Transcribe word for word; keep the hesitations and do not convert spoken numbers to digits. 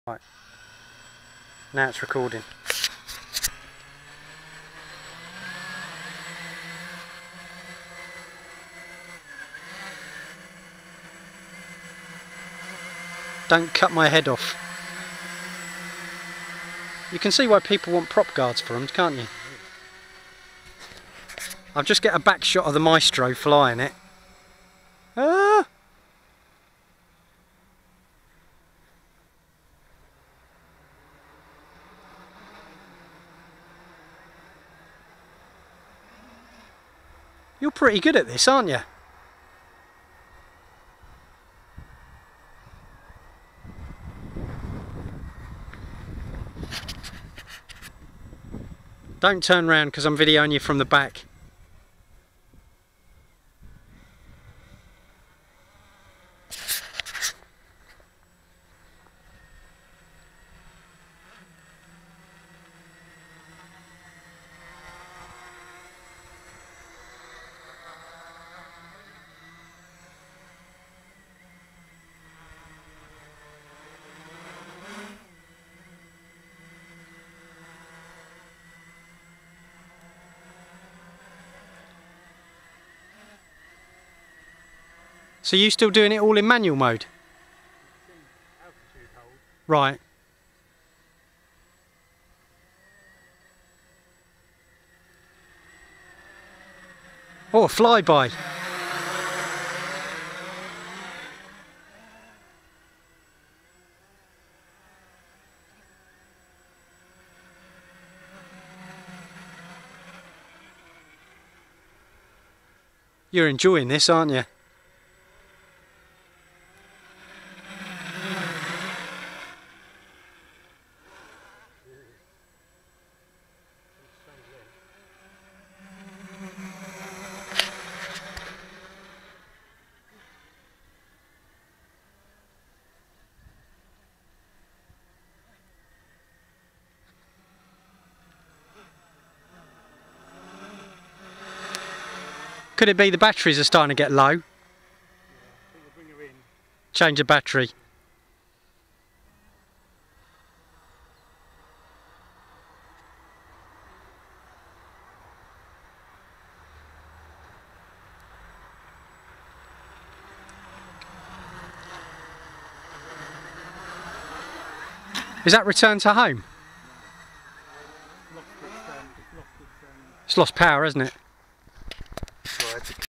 Right, now it's recording. Don't cut my head off. You can see why people want prop guards for them, can't you? I'll just get a back shot of the Maestro flying it. Ah! You're pretty good at this, aren't you? Don't turn round because I'm videoing you from the back. So you still doing it all in manual mode? Right. Oh, a flyby. You're enjoying this, aren't you? Could it be the batteries are starting to get low? Yeah, I think we'll bring her in. Change the battery. Is that return to home? It's lost power, hasn't it?